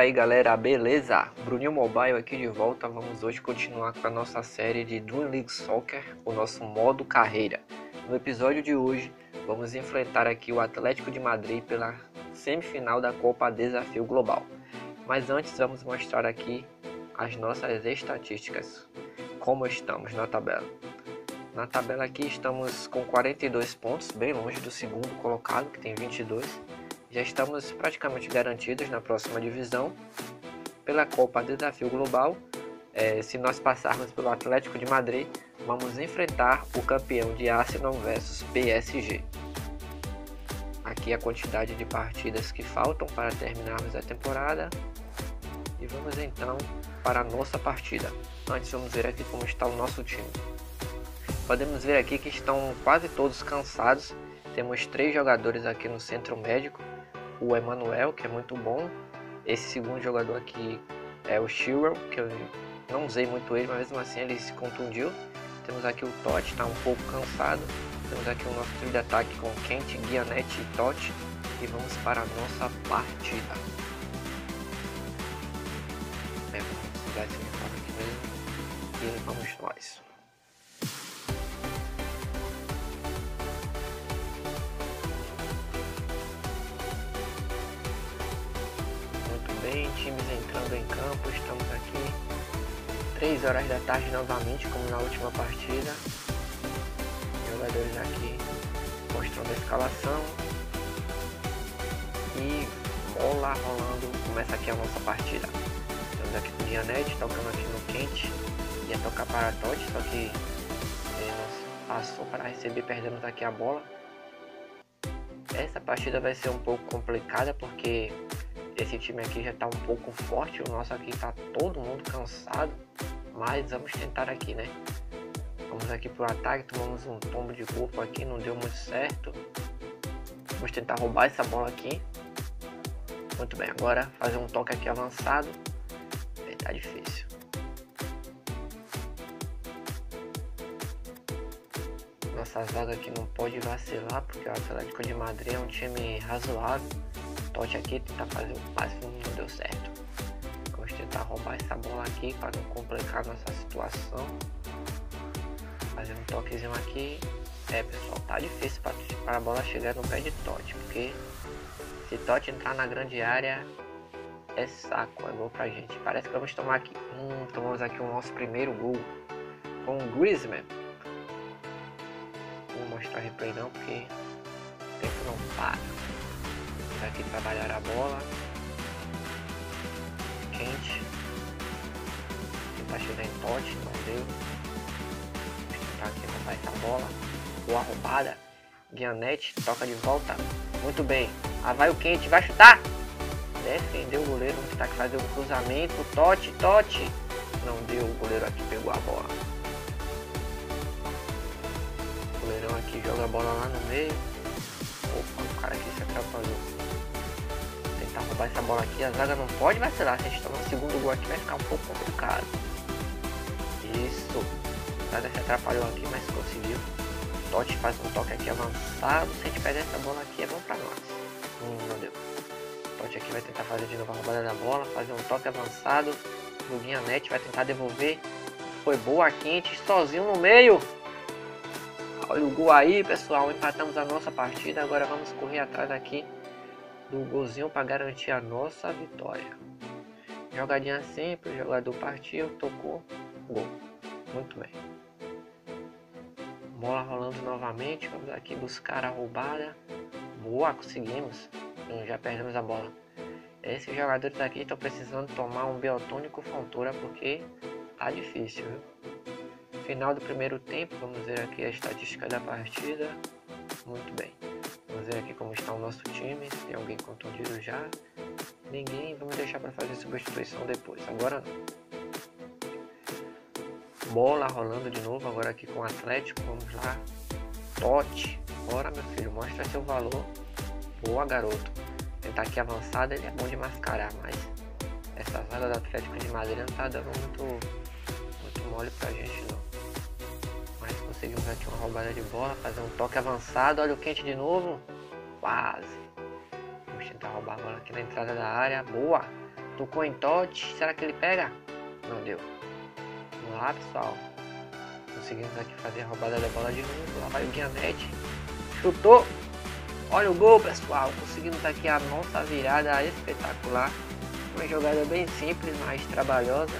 aí galera, beleza? Bruninho Mobile aqui de volta. Vamos hoje continuar com a nossa série de Dream League Soccer, o nosso modo carreira. No episódio de hoje vamos enfrentar aqui o Atlético de Madrid pela semifinal da Copa Desafio Global. Mas antes vamos mostrar aqui as nossas estatísticas, como estamos na tabela. Na tabela aqui estamos com 42 pontos, bem longe do segundo colocado, que tem 22. Já estamos praticamente garantidos na próxima divisão. Pela Copa Desafio Global, se nós passarmos pelo Atlético de Madrid, vamos enfrentar o campeão de Arsenal versus PSG. Aqui a quantidade de partidas que faltam para terminarmos a temporada. E vamos então para a nossa partida. Antes vamos ver aqui como está o nosso time. Podemos ver aqui que estão quase todos cansados. Temos 3 jogadores aqui no centro médico. O Emanuel, que é muito bom. Esse segundo jogador aqui é o Chilwell, que eu não usei muito ele, mas mesmo assim ele se contundiu. Temos aqui o Totti, está um pouco cansado. Temos aqui o nosso trio de ataque com Kent, Guianetti e Totti. E vamos para a nossa partida. Vamos usar esse uniforme aqui mesmo. E vamos nós. Bem, times entrando em campo, estamos aqui 3 horas da tarde novamente, como na última partida. Jogadores aqui mostrando a escalação e bola rolando. Começa aqui a nossa partida. Estamos aqui com o Guianetti, tocando aqui no Kent, ia tocar para Totti, só que passou para receber, perdemos aqui a bola. Essa partida vai ser um pouco complicada porque esse time aqui já está um pouco forte, o nosso aqui está todo mundo cansado, mas vamos tentar aqui, né? Vamos aqui pro ataque, tomamos um tombo de corpo aqui, não deu muito certo. Vamos tentar roubar essa bola aqui. Muito bem, agora fazer um toque aqui avançado. Tá difícil. Nossa zaga aqui não pode vacilar, porque o Atlético de Madrid é um time razoável. Totti aqui, tentar fazer o máximo, não deu certo. Vamos tentar roubar essa bola aqui para não complicar nossa situação. Fazer um toquezinho aqui. Pessoal, tá difícil para a bola chegar no pé de Totti, porque se Totti entrar na grande área é saco, é gol pra gente. Parece que vamos tomar aqui. Tomamos aqui o nosso primeiro gol com o Griezmann. Não vou mostrar replay não, porque o tempo não para. Aqui trabalhar a bola. Quente. Tentar chegar em Totti, não deu. Vamos tentar aqui matar essa bola. Boa roubada. Guianetti toca de volta. Muito bem. Lá vai o Quente, vai chutar. Defendeu o goleiro. Vamos tentar fazer um cruzamento. Totti. Não deu, o goleiro aqui pegou a bola. O goleirão aqui joga a bola lá no meio. Opa, o cara aqui se atrapalhou. Tentar roubar essa bola aqui, a zaga não pode vacilar. Se a gente tomar o segundo gol aqui vai ficar um pouco complicado. Isso. A zaga se atrapalhou aqui, mas conseguiu. Totti faz um toque aqui avançado. Se a gente perder essa bola aqui é bom pra nós. Não deu. Totti aqui vai tentar fazer de novo a roubada da bola. Fazer um toque avançado. O Guianetti vai tentar devolver. Foi boa, Quente, sozinho no meio. Olha o gol aí, pessoal. Empatamos a nossa partida. Agora vamos correr atrás aqui do golzinho para garantir a nossa vitória. Jogadinha simples, o jogador partiu, tocou, gol. Muito bem. Bola rolando novamente, vamos aqui buscar a roubada. Boa, conseguimos. Já perdemos a bola. Esses jogadores aqui estão precisando tomar um biotônico Fontoura porque tá difícil, viu? Final do primeiro tempo, vamos ver aqui a estatística da partida. Muito bem. Vamos ver aqui como está o nosso time. Tem alguém contundido já? Ninguém. Vamos deixar para fazer substituição depois. Agora não. Bola rolando de novo. Agora aqui com o Atlético. Vamos lá. Totti. Bora, meu filho. Mostra seu valor. Boa, garoto. Tentar aqui avançada. Ele é bom de mascarar, mas essa zaga do Atlético de Madrid não tá dando muito mole pra gente, não. Mas conseguimos aqui uma roubada de bola, fazer um toque avançado. Olha o Quente de novo. Quase. Vamos tentar roubar a bola aqui na entrada da área. Boa. Tocou em Totti. Será que ele pega? Não deu. Vamos lá, pessoal. Conseguimos aqui fazer a roubada da bola de novo. Lá vai o Guianete. Chutou. Olha o gol, pessoal. Conseguimos aqui a nossa virada espetacular. Uma jogada bem simples, mas trabalhosa.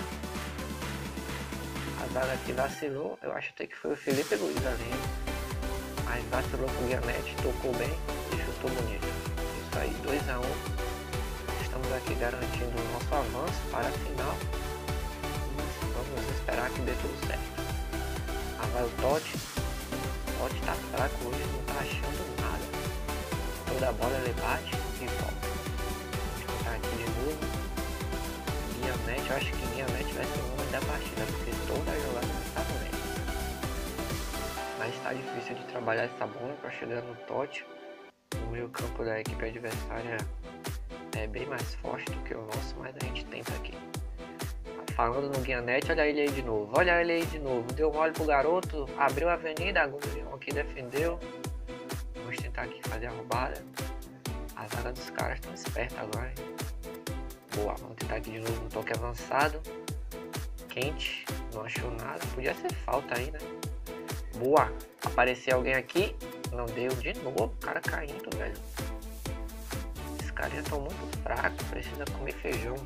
A zaga aqui vacilou. Eu acho até que foi o Felipe Luiz ali. Mas vacilou com o Guianete. Tocou bem e chutou bonito. Isso aí, 2 a 1. Estamos aqui garantindo o nosso avanço para a final. Vamos esperar que dê tudo certo. Lá vai o Totti. O Totti tá fraco hoje, não tá achando nada. Toda a bola ele bate e volta. Vou tentar aqui de novo. Guianete, eu acho que Guianete vai ser o nome da partida, porque toda a jogada está doendo. Mas está difícil de trabalhar essa bola para chegar no Totti. O meio campo da equipe adversária é bem mais forte do que o nosso, mas a gente tenta aqui. Falando no Guianete, olha ele aí de novo. Olha ele aí de novo. Deu mole pro garoto. Abriu a avenida. O aqui defendeu. Vamos tentar aqui fazer a roubada. A zaga dos caras estão espertos agora, hein? Boa. Vamos tentar aqui de novo um toque avançado. Quente. Não achou nada. Podia ser falta aí, né? Boa. Apareceu alguém aqui. Não deu de novo. O cara caindo, velho. Esses caras estão muito fracos. Precisa comer feijão.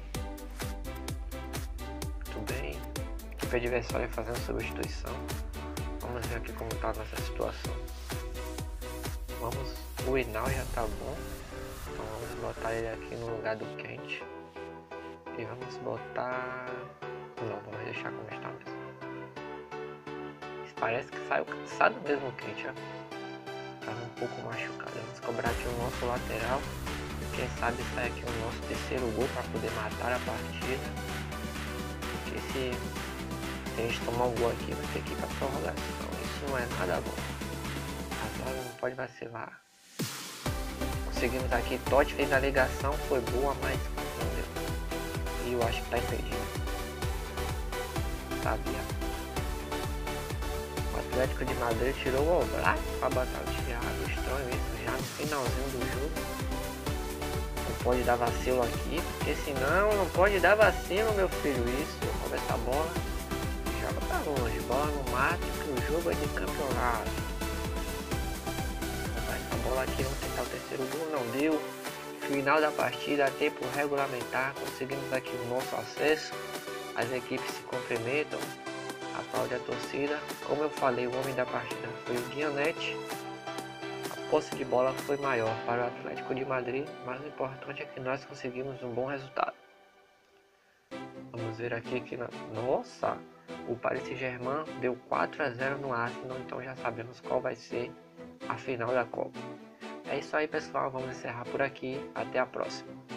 Bem, a equipe adversária fazendo substituição. Vamos ver aqui como está a nossa situação. O Hinal já tá bom, então vamos botar ele aqui no lugar do Quente. E vamos botar... Não, vamos deixar como está mesmo. Parece que saiu cansado mesmo o Quente, ó. Tava um pouco machucado. Vamos cobrar aqui o nosso lateral. Quem sabe sai aqui o nosso terceiro gol para poder matar a partida. Porque se a gente tomar um gol aqui, vai ter que ir pra prorrogação. Isso não é nada bom. A zaga não pode vacilar. Conseguimos aqui. Totti fez a ligação, foi boa, mas não deu. E eu acho que tá impedido. Sabia. O Atlético de Madrid tirou o Oblak pra botar o Thiago. Estranho isso, já no finalzinho do jogo. Não pode dar vacilo aqui, porque senão não pode dar vacilo, meu filho. Isso, rouba essa bola, joga pra longe, bola no mato, que o jogo é de campeonato. Roubar essa bola aqui, vamos tentar o terceiro gol, não deu. Final da partida, tempo regulamentar, conseguimos aqui o nosso acesso. As equipes se cumprimentam, aplaude a torcida. Como eu falei, o homem da partida foi o Guianete. A posse de bola foi maior para o Atlético de Madrid, mas o importante é que nós conseguimos um bom resultado. Vamos ver aqui que nossa, o Paris Saint-Germain deu 4 a 0 no Arsenal, então já sabemos qual vai ser a final da Copa. É isso aí, pessoal, vamos encerrar por aqui, até a próxima.